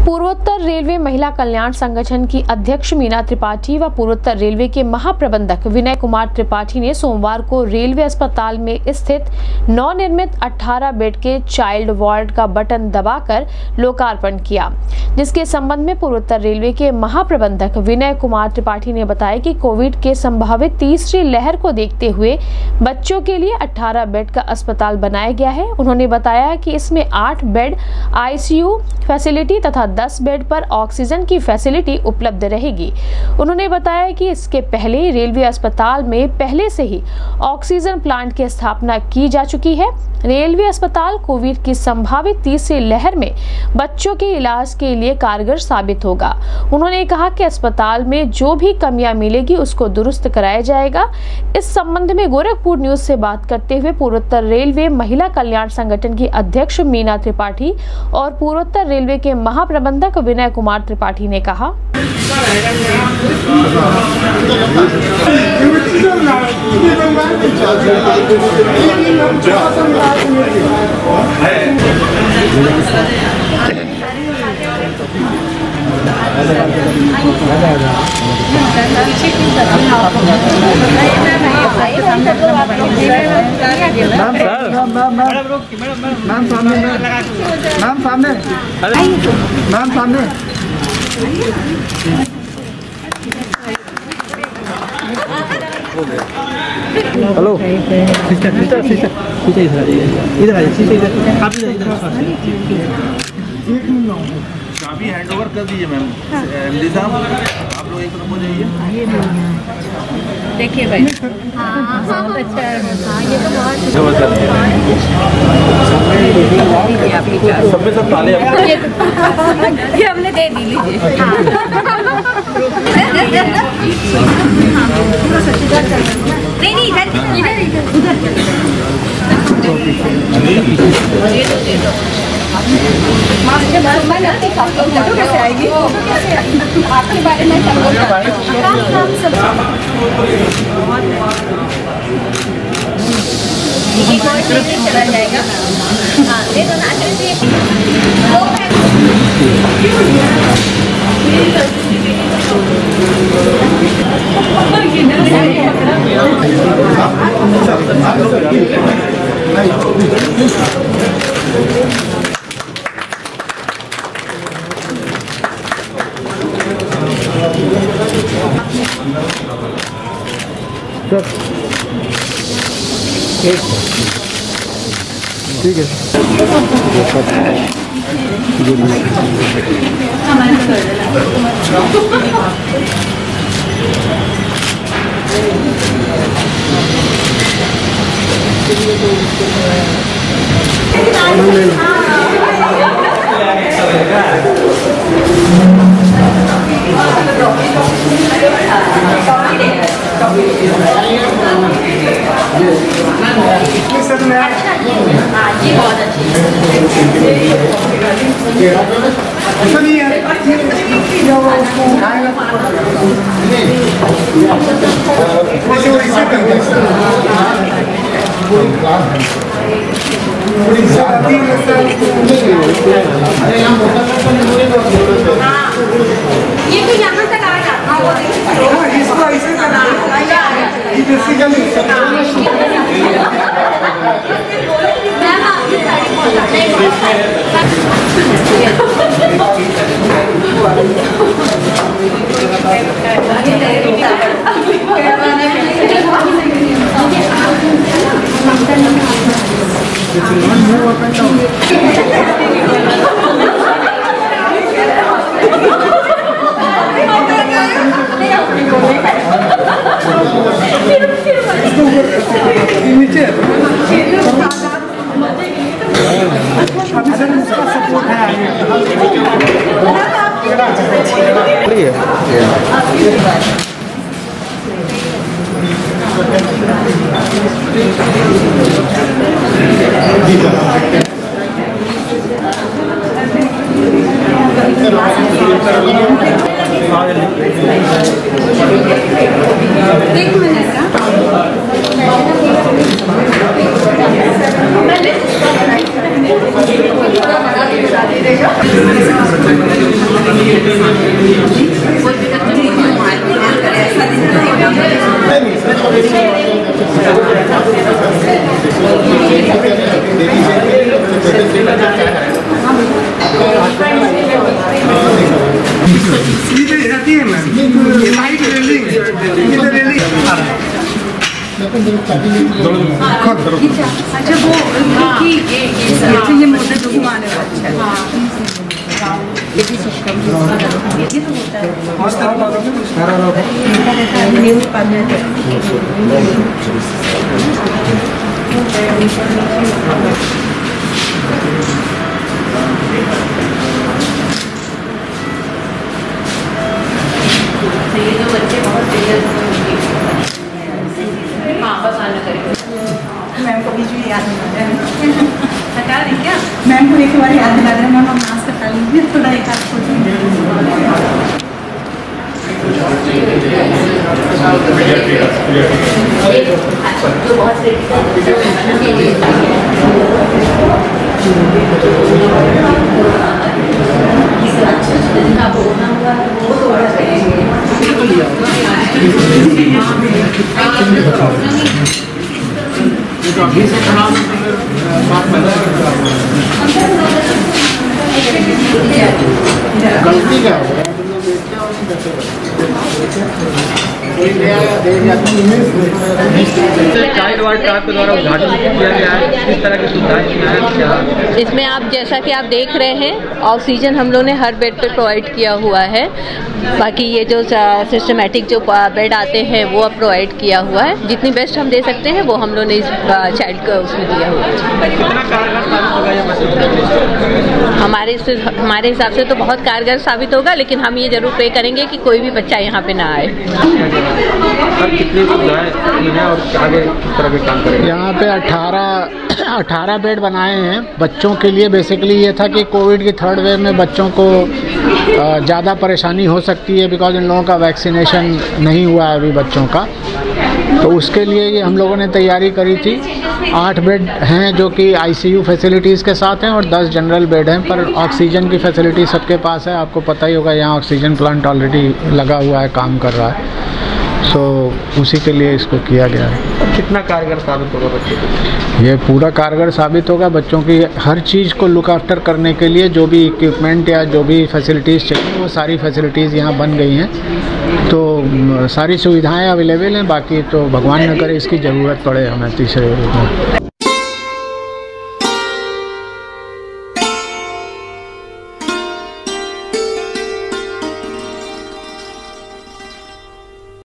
पूर्वोत्तर रेलवे महिला कल्याण संगठन की अध्यक्ष मीना त्रिपाठी व पूर्वोत्तर रेलवे के महाप्रबंधक विनय कुमार त्रिपाठी ने सोमवार को रेलवे अस्पताल में स्थित नवनिर्मित 18 बेड के चाइल्ड वार्ड का बटन दबाकर लोकार्पण किया, जिसके संबंध में पूर्वोत्तर रेलवे के महाप्रबंधक विनय कुमार त्रिपाठी ने बताया कि कोविड के संभावित तीसरी लहर को देखते हुए बच्चों के लिए 18 बेड का अस्पताल बनाया गया है। उन्होंने बताया कि इसमें 8 बेड आईसीयू फैसिलिटी तथा 10 बेड पर ऑक्सीजन की फैसिलिटी उपलब्ध रहेगी। उन्होंने बताया कि इसके पहले रेलवे अस्पताल में पहले से ही ऑक्सीजन प्लांट की स्थापना की जा चुकी है। रेलवे अस्पताल कोविड की संभावित तीसरी लहर में बच्चों के इलाज के लिए कारगर साबित होगा। उन्होंने कहा कि अस्पताल में जो भी कमियां मिलेगी उसको दुरुस्त कराया जाएगा। इस संबंध में गोरखपुर न्यूज से बात करते हुए पूर्वोत्तर रेलवे महिला कल्याण संगठन की अध्यक्ष मीना त्रिपाठी और पूर्वोत्तर रेलवे के महाप्रबंधक विनय कुमार त्रिपाठी ने कहा, मैम सामने हेलो सिस्टर इधर आइए सिस्टर आप इधर चाबी हैंड ओवर कर दीजिए मैम। एमडी साहब आप लोग एक तरफ हो जाइए। देखिए भाई, बहुत अच्छा है। ये तो बहुत सब में सब ताले ये हमने दे दी, लीजिए। नहीं इधर फोटो कैसे आएगी? आपके बारे में चला जाएगा। हाँ दे दो ना। ठीक है। ये बहुत अच्छी ये तो यहाँ तक आ जाता है। इसको ऐसे करना एक मिनट अच्छा वो ये मोटर जो घुमाने वाला अच्छा ये भी सिस्टम ये तो होता है न्यूज़ पढ़ने ये जो बच्चे बहुत मैम को बीच में याद दिला रहे हैं हटा दें क्या मैम को एक बार याद दिला रहे हैं मैम हम मास्क हटा लीजिए थोड़ा एक हाथ जो बहुत गलती क्या है चाइल्ड वार्ड का आपके द्वारा उद्घाटन किया गया है, किस तरह की सुविधाएं इसमें आप जैसा कि आप देख रहे हैं ऑक्सीजन हम लोग ने हर बेड पे प्रोवाइड किया हुआ है। बाकी ये जो सिस्टमेटिक जो बेड आते हैं वो अब प्रोवाइड किया हुआ है। जितनी बेस्ट हम दे सकते हैं वो हम लोग ने इस चाइल्ड को उसमें दिया हुआ है। कितना कारगर साबित होगा ये मशीन? हमारे हिसाब से तो बहुत कारगर साबित होगा, लेकिन हम ये जरूर प्रे करेंगे कि कोई भी बच्चा यहाँ पे ना आए। सर कितनी सुविधाएं हैं और आगे किस तरह के काम करेंगे? यहाँ पे 18 बेड बनाए हैं बच्चों के लिए। बेसिकली ये था कि कोविड की थर्ड वेव में बच्चों को ज़्यादा परेशानी हो सकती है, बिकॉज इन लोगों का वैक्सीनेशन नहीं हुआ है अभी बच्चों का। तो उसके लिए ये हम लोगों ने तैयारी करी थी। 8 बेड हैं जो कि ICU फैसिलिटीज़ के साथ हैं और 10 जनरल बेड हैं, पर ऑक्सीजन की फैसिलिटी सबके पास है। आपको पता ही होगा यहाँ ऑक्सीजन प्लांट ऑलरेडी लगा हुआ है, काम कर रहा है। सो उसी के लिए इसको किया गया है। कितना कारगर साबित होगा बच्चों को? ये पूरा कारगर साबित होगा। बच्चों की हर चीज़ को लुक आफ्टर करने के लिए जो भी इक्विपमेंट या जो भी फैसिलिटीज़ चाहिए वो सारी फैसिलिटीज़ यहाँ बन गई हैं। तो सारी सुविधाएं अवेलेबल हैं। बाकी तो भगवान न करे इसकी ज़रूरत पड़े हमें तीसरे रूप में।